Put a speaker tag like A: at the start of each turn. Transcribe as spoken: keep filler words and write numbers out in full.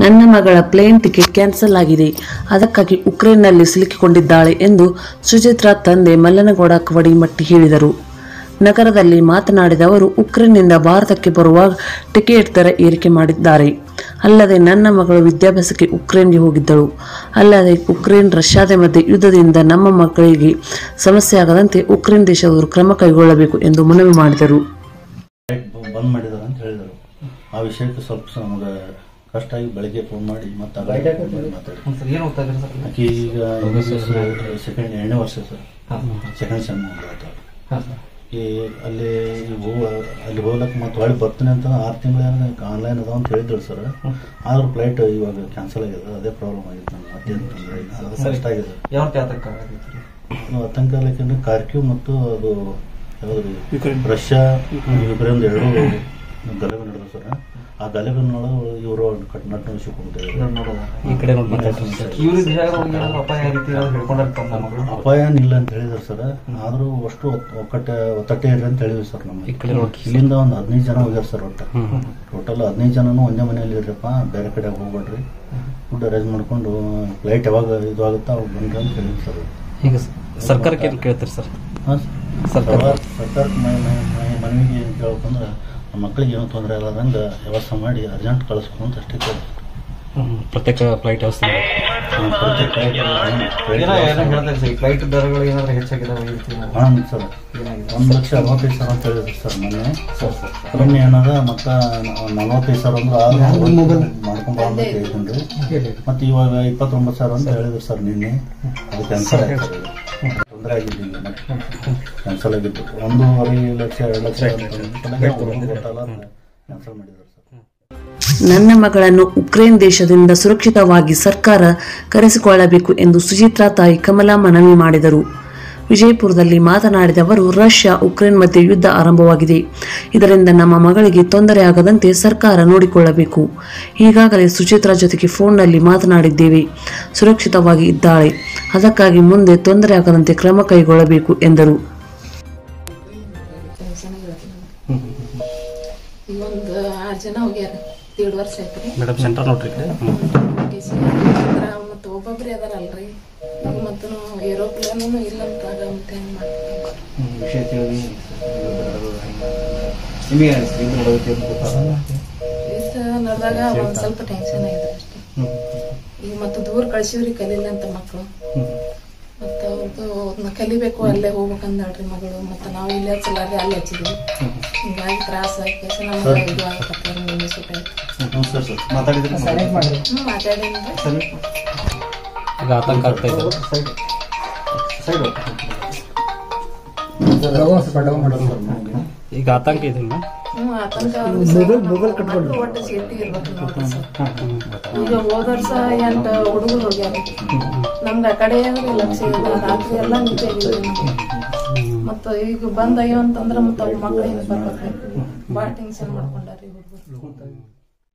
A: ನನ್ನ ಮಗಳ plane ticket cancel ಆಗಿದೆ, ಅದಕ್ಕಾಗಿ ಉಕ್ರೇನ್ನಲ್ಲಿ ಸಿಲುಕಿಕೊಂಡಿದ್ದಾಳೆ ಎಂದು ಸುಚಿತ್ರಾ ತಂದೆ ಮಲ್ಲನಗೌಡ ಕವಡಿಮಟ್ಟಿ ಹೇಳಿದರು. ನಗರದಲ್ಲಿ ಮಾತನಾಡಿದ ಅವರು, ಉಕ್ರೇನ್ನಿಂದ ಭಾರತಕ್ಕೆ ಬರುವಾಗ ಟಿಕೆಟ್ ದರ ಏರಿಕೆ ಮಾಡಿದ್ದಾರೆ. ಅಲ್ಲದೆ ನನ್ನ ಮಗಳು ವಿದ್ಯಾಭ್ಯಾಸಕ್ಕೆ ಉಕ್ರೇನ್ಗೆ ಹೋಗಿದ್ದಳು. ಅಲ್ಲದೆ ಉಕ್ರೇನ್ ರಷ್ಯಾದ ಮಧ್ಯೆ ಯುದ್ಧದಿಂದ ನಮ್ಮ ಮಕ್ಕಳಿಗೆ ಸಮಸ್ಯೆ ಆಗದಂತೆ ಉಕ್ರೇನ್ ದೇಶದವರು ಕ್ರಮ ಕೈಗೊಳ್ಳಬೇಕು ಎಂದು ಮನವಿ ಮಾಡಿದರು.
B: ಬಂದ್ ಮಾಡಿದಾರೆ ಅಂತ ಹೇಳಿದರು. ಆ ವಿಷಯಕ್ಕೆ ಸ್ವಲ್ಪ ನಮಗೆ ಕಷ್ಟ ಆಗಿ ಬೆಳಗ್ಗೆ ಫೋನ್ ಮಾಡಿ ಮತ್ತೆ ಆಕಿ ಈಗ ಸೆಕೆಂಡ್ ಎರಡನೇ ವರ್ಷ ಸರ್, ಸೆಕೆಂಡ್ ಸೆಮ್ ಈ ಅಲ್ಲಿ ಅಲ್ಲಿ ಹೋಗ್ಲಕ್ಕೆ ಮತ್ತೆ ಹೊಳ್ಳಿ ಬರ್ತೀನಿ ಅಂತ ಆರು ತಿಂಗಳ ಆನ್ಲೈನ್ ಅದಾವ ಅಂತ ಹೇಳಿದ್ರು ಸರ್. ಆದ್ರೂ ಫ್ಲೈಟ್ ಇವಾಗ ಕ್ಯಾನ್ಸಲ್ ಆಗಿದೆ. ಅದೇ ಪ್ರಾಬ್ಲಮ್ ಆಗಿತ್ತು ನಮ್ಗೆ. ಮತ್ತೆ ಕಷ್ಟ ಆಗಿದೆ. ಆತಂಕ ಯಾಕಂದ್ರೆ ಕಾರ್ಕ್ಯೂ ಮತ್ತು ಅದು ಯಾವ್ದು ರಷ್ಯಾ ಯುಕ್ರೇನ್ ಎರಡು ಗಲಭೆ ನಡೆದ ಸರ್. ಆ ಗಲಭೆನೊಳ ಇವರು ನಟ್ಟು ಅಪಾಯ ಏನಿಲ್ಲ ಅಂತ ಹೇಳಿದ್ರು ಸರ್. ಆದ್ರೂ ಅಷ್ಟು ಒಕ್ಕಟ್ಟೆ ಒತ್ತಟ್ಟೆ ಇರ್ರಿ ಅಂತ ಹೇಳಿದ್ವಿ ಸರ್. ನಮ್ಮ ಇಲ್ಲಿಂದ ಒಂದು ಹದಿನೈದು ಜನ ಹೋಗ್ಯಾರ ಸರ್. ಒಟ್ಟು ಟೋಟಲ್ ಹದಿನೈದು ಜನನು ಒಂದೇ ಮನೆಯಲ್ಲಿ ಇರ್ರಪ್ಪ, ಬೇರೆ ಕಡೆ ಹೋಗ್ಬೇಡ್ರಿ, ಫುಡ್ ಅರೇಂಜ್ ಮಾಡ್ಕೊಂಡು ಫ್ಲೈಟ್ ಯಾವಾಗ ಇದು ಆಗುತ್ತಾ ಅವಾಗ ಬನ್ರಿ ಅಂತ ಹೇಳಿದ್ವಿ ಸರ್.
C: ಈಗ ಸರ್ಕಾರಕ್ಕೆ ಏನು ಕೇಳ್ತೀರಿ ಸರ್?
B: ಹಾಂ ಸರ್ಕಾರ ಸರ್ಕಾರಕ್ಕೆ ಮನವಿಗೆ ಏನು ಕೇಳ್ಬೇಕಂದ್ರೆ ಮಕ್ಕಳಿಗೆ ಏನೋ ತೊಂದರೆ ಆಗದಂಗೆ ವ್ಯವಸ್ಥೆ ಮಾಡಿ ಅರ್ಜೆಂಟ್ ಕಳಿಸ್ಕೊಂಡು ಅಷ್ಟೇ ಕೇಳ್ತಾರೆ.
C: ಪ್ರತ್ಯೇಕ ಫ್ಲೈಟ್ ವ್ಯವಸ್ಥೆ
D: ಫ್ಲೈಟ್ ದರಗಳು ಏನಾದರೂ ಹೆಚ್ಚಾಗಿದ್ದಾವೆ?
B: ಹಾಂ ಸರ್, ಒಂದು ಲಕ್ಷ ಅರವತ್ತೈದು ಸಾವಿರ ಅಂತ ಹೇಳಿದ್ರು ಸರ್ ಮೊನ್ನೆ. ಮೊನ್ನೆ ಏನದ ಮತ್ತೆ ನಲವತ್ತೈದು ಸಾವಿರ ಅಂದ್ರೆ ಆರು ಮೊಬೈಲ್ ಮಾಡ್ಕೊಂಬಂತ ಹೇಳಿದ್ರಿ. ಮತ್ತೆ ಇವಾಗ ಇಪ್ಪತ್ತೊಂಬತ್ತು ಸಾವಿರ ಅಂತ ಹೇಳಿದ್ರು ಸರ್ ನಿನ್ನೆ. ಅದು ಕ್ಯಾನ್ಸಲ್ ಆಗಿದೆ. ತೊಂದರೆ ಆಗಿದ್ದು ಈಗ ಕ್ಯಾನ್ಸಲ್ ಆಗಿದ್ದು. ಒಂದೂವರೆ ಲಕ್ಷ ಎರಡು ಲಕ್ಷ ಗೊತ್ತಲ್ಲ ಕ್ಯಾನ್ಸಲ್ ಮಾಡಿದ್ರು ಸರ್.
A: ನನ್ನ ಮಗಳನ್ನು ಉಕ್ರೇನ್ ದೇಶದಿಂದ ಸುರಕ್ಷಿತವಾಗಿ ಸರ್ಕಾರ ಕರೆಸಿಕೊಳ್ಳಬೇಕು ಎಂದು ಸುಚಿತ್ರಾ ತಾಯಿ ಕಮಲಾ ಮನವಿ ಮಾಡಿದರು. ವಿಜಯಪುರದಲ್ಲಿ ಮಾತನಾಡಿದ ಅವರು, ರಷ್ಯಾ ಉಕ್ರೇನ್ ಮಧ್ಯೆ ಯುದ್ಧ ಆರಂಭವಾಗಿದೆ. ಇದರಿಂದ ನಮ್ಮ ಮಗಳಿಗೆ ತೊಂದರೆ ಆಗದಂತೆ ಸರ್ಕಾರ ನೋಡಿಕೊಳ್ಳಬೇಕು. ಈಗಾಗಲೇ ಸುಚಿತ್ರಾ ಜೊತೆಗೆ ಫೋನ್ನಲ್ಲಿ ಮಾತನಾಡಿದ್ದೇವೆ. ಸುರಕ್ಷಿತವಾಗಿ ಇದ್ದಾಳೆ. ಅದಕ್ಕಾಗಿ ಮುಂದೆ ತೊಂದರೆ ಆಗದಂತೆ ಕ್ರಮ ಕೈಗೊಳ್ಳಬೇಕು ಎಂದರು.
E: ದೇಡ್ ವರ್ಷ ಐತ್ರಿ
C: ಮೇಡಮ್. ಸೆಂಟರ್ ನೋಡ್ರಿ
E: ಮತ್ತೆ ಒಬ್ಬೊಬ್ರಿ ಅದಾರಲ್ರಿ, ಮತ್ತ ಏರೋಪ್ಲೇನು ಇಲ್ಲಂತ ಮತ್ತೆ ಹೆಂಗ್ ಮಾಡ್ತೀವಿ ನಡೆದಾಗ ಒಂದ್ ಸ್ವಲ್ಪ ಟೆನ್ಷನ್ ಆಗಿದೆ ಅಷ್ಟೇ. ಈಗ ಮತ್ತೆ ದೂರ ಕಳ್ಸಿವ್ರಿ ಕಲೀಲಿ ಅಂತ ಮಕ್ಕಳು. ಮತ್ತ ಅವ್ರದ್ದು ಅದನ್ನ ಕಲಿಬೇಕು, ಅಲ್ಲೇ ಹೋಗ್ಬೇಕಂದ್ರಿ ಮಗಳು. ಮತ್ತ ನಾವು ಇಲ್ಲೇ ಹಚ್ಚಲಾರ್ದೆ ಅಲ್ಲಿ ಹಚ್ಚಿದ್ವಿ. ಹಿಂಗಾಗಿ ತ್ರಾಸ ಆಗಿ ನಮ್ಗೆ ಇದು ಆಗಕತ್ತಾರ.
D: ಮಾತಾಡಿದ್ರಿ?
E: ಹ್ಮ್ ಮಾತಾಡಿದ್ರಿ.
C: ಈಗ ಆತಂಕ ಆಗ್ತಾ ಇದೆ. ಈಗ ಆತಂಕ ಇದೆ.
E: ಹ್ಮ್ ಆತಂಕ ಒಟ್ಟು ಸೇಫ್ಟಿ ಇರ್ಬೇಕು ನೋಡ್ರಿ ಸರ್. ಈಗ ಹೋದ ವರ್ಷ ಎಂಟ ಹುಡುಗರು ಹೋಗ್ಯಾರ. ನಮ್ಗೆ ಆ ಕಡೆ ಲಕ್ಷ ರಾತ್ರಿ ಎಲ್ಲ ನಿಜ ಮತ್ತ ಈಗ ಬಂದ್ ಅಯ್ಯೋ ಅಂತಂದ್ರ ಮತ್ತ ಅವ್ರ ಮಕ್ಳು ಹಿಂಗ್ ಬರ್ಬೇಕು. ಬಾಳ ಟೆನ್ಷನ್ ಮಾಡ್ಕೊಂಡಾರಿ ಹುಡುಗರು.